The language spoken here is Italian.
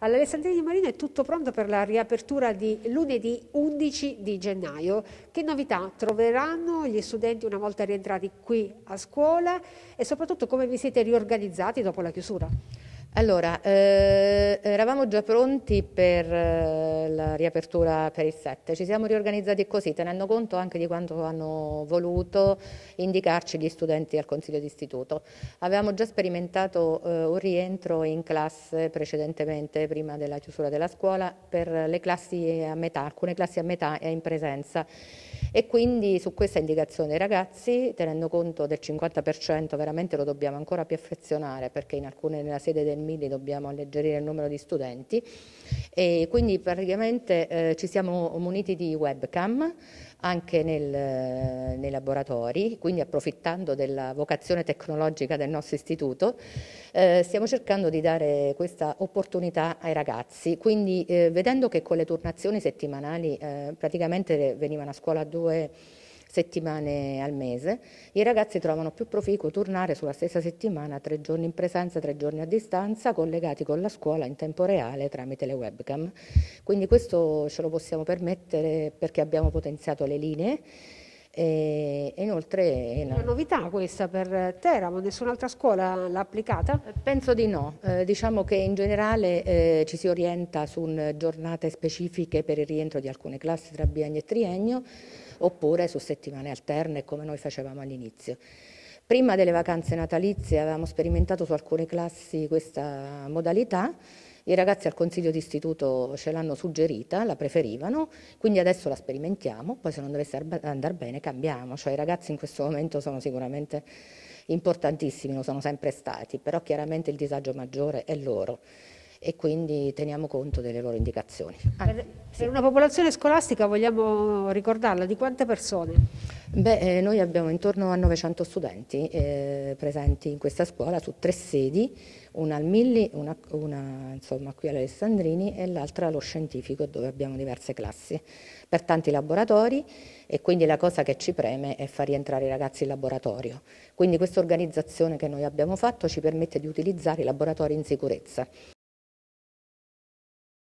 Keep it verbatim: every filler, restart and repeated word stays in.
All'Alessandrini Marino è tutto pronto per la riapertura di lunedì undici di gennaio. Che novità troveranno gli studenti una volta rientrati qui a scuola e soprattutto come vi siete riorganizzati dopo la chiusura? Allora, eh, eravamo già pronti per eh, la riapertura per il sette, ci siamo riorganizzati così, tenendo conto anche di quanto hanno voluto indicarci gli studenti al Consiglio d'Istituto. Avevamo già sperimentato eh, un rientro in classe precedentemente, prima della chiusura della scuola, per le classi a metà, alcune classi a metà e in presenza. E quindi su questa indicazione dei ragazzi, tenendo conto del cinquanta per cento, veramente lo dobbiamo ancora perfezionare perché in alcune, nella sede del Mili dobbiamo alleggerire il numero di studenti e quindi praticamente eh, ci siamo muniti di webcam anche nel, nei laboratori, quindi approfittando della vocazione tecnologica del nostro istituto, eh, stiamo cercando di dare questa opportunità ai ragazzi, quindi eh, vedendo che con le turnazioni settimanali eh, praticamente venivano a scuola due settimane al mese, i ragazzi trovano più proficuo turnare sulla stessa settimana tre giorni in presenza, tre giorni a distanza, collegati con la scuola in tempo reale tramite le webcam. Quindi questo ce lo possiamo permettere perché abbiamo potenziato le linee e, e inoltre... Una novità questa per Teramo, nessun'altra scuola l'ha applicata? Penso di no, eh, diciamo che in generale eh, ci si orienta su un- giornate specifiche per il rientro di alcune classi tra biennio e triennio oppure su settimane alterne come noi facevamo all'inizio. Prima delle vacanze natalizie avevamo sperimentato su alcune classi questa modalità, i ragazzi al consiglio d'istituto ce l'hanno suggerita, la preferivano, quindi adesso la sperimentiamo, poi se non dovesse andare bene cambiamo, cioè i ragazzi in questo momento sono sicuramente importantissimi, lo sono sempre stati, però chiaramente il disagio maggiore è loro e quindi teniamo conto delle loro indicazioni. Per, Anzi, per sì. una popolazione scolastica vogliamo ricordarla, di quante persone? Beh, eh, noi abbiamo intorno a novecento studenti eh, presenti in questa scuola su tre sedi, una al Milli, una, una, insomma, qui all'Alessandrini e l'altra allo Scientifico dove abbiamo diverse classi per tanti laboratori e quindi la cosa che ci preme è far rientrare i ragazzi in laboratorio. Quindi questa organizzazione che noi abbiamo fatto ci permette di utilizzare i laboratori in sicurezza.